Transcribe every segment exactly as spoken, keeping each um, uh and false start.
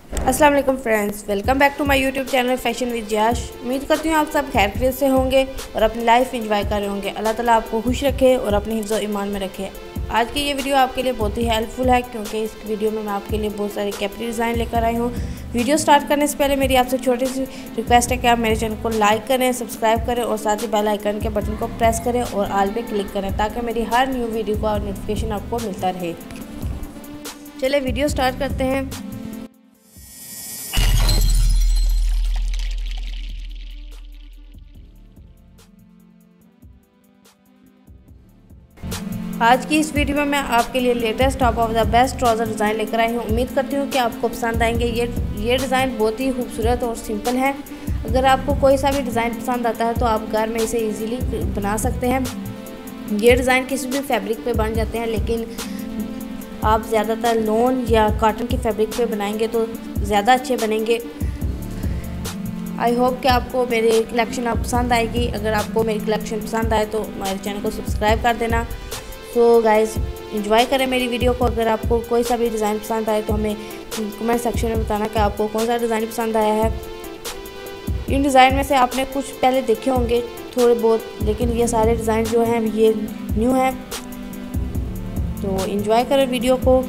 अस्सलाम वालेकुम friends, welcome back to my YouTube channel fashion with Jayash. उम्मीद करती हूँ आप सब खैरियत से होंगे और अपनी लाइफ एंजॉय कर रहे होंगे। अल्लाह ताला आपको खुश रखे और अपने हिफ्ज़ और ईमान में रखे। आज की ये वीडियो आपके लिए बहुत ही हेल्पफुल है क्योंकि इस वीडियो में मैं आपके लिए बहुत सारे कैप्री डिज़ाइन लेकर आई हूँ। वीडियो स्टार्ट करने से पहले मेरी आपसे छोटी सी रिक्वेस्ट है कि आप मेरे चैनल को लाइक करें, सब्सक्राइब करें और साथ ही बेल आइकन के बटन को प्रेस करें और ऑल पे क्लिक करें ताकि मेरी हर न्यू वीडियो का नोटिफिकेशन आपको मिलता रहे। चलिए वीडियो स्टार्ट करते हैं। आज की इस वीडियो में मैं आपके लिए latest top of the best trouser design लेकर आई हूँ। उम्मीद करती हूँ कि आपको पसंद आएंगे। ये ये डिज़ाइन बहुत ही खूबसूरत और सिंपल है। अगर आपको कोई सा भी डिज़ाइन पसंद आता है तो आप घर में इसे इजीली बना सकते हैं। ये डिज़ाइन किसी भी फैब्रिक पे बन जाते हैं, लेकिन आप ज़्यादातर लॉन या कॉटन की फैब्रिक पे बनाएंगे तो ज़्यादा अच्छे बनेंगे। आई होप कि आपको मेरी कलेक्शन पसंद आएगी। अगर आपको मेरी कलेक्शन पसंद आए तो हमारे चैनल को सब्सक्राइब कर देना। सो गाइज़, एंजॉय करें मेरी वीडियो को। अगर आपको कोई सा भी डिज़ाइन पसंद आए तो हमें कमेंट सेक्शन में बताना कि आपको कौन सा डिज़ाइन पसंद आया है। इन डिज़ाइन में से आपने कुछ पहले देखे होंगे थोड़े बहुत, लेकिन ये सारे डिज़ाइन जो हैं ये न्यू हैं। तो एंजॉय करें वीडियो को।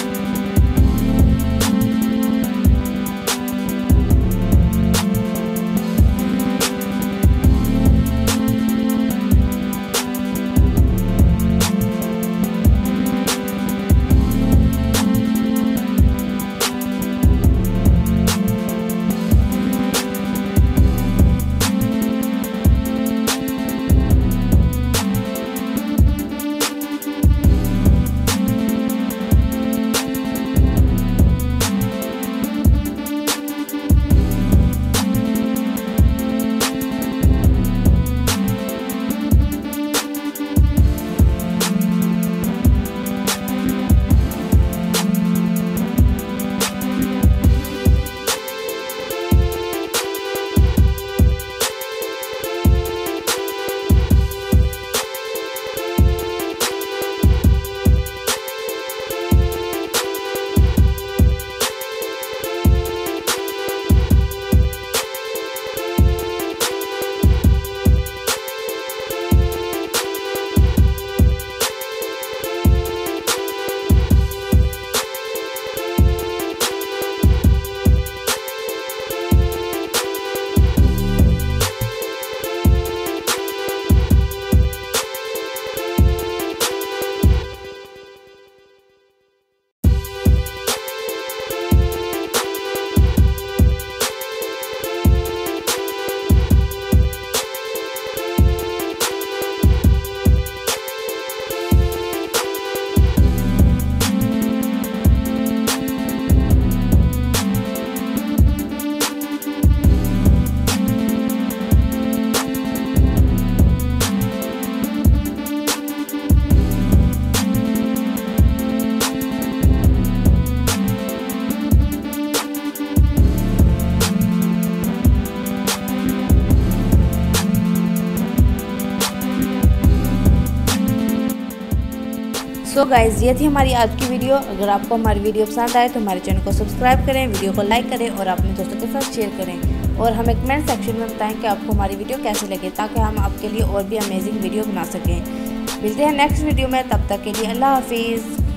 सो so गाइज़, ये थी हमारी आज की वीडियो। अगर आपको हमारी वीडियो पसंद आए तो हमारे चैनल को सब्सक्राइब करें, वीडियो को लाइक करें और अपने दोस्तों के साथ शेयर करें और हमें कमेंट सेक्शन में बताएं कि आपको हमारी वीडियो कैसे लगे ताकि हम आपके लिए और भी अमेजिंग वीडियो बना सकें। मिलते हैं नेक्स्ट वीडियो में, तब तक के लिए अल्लाह हाफिज़।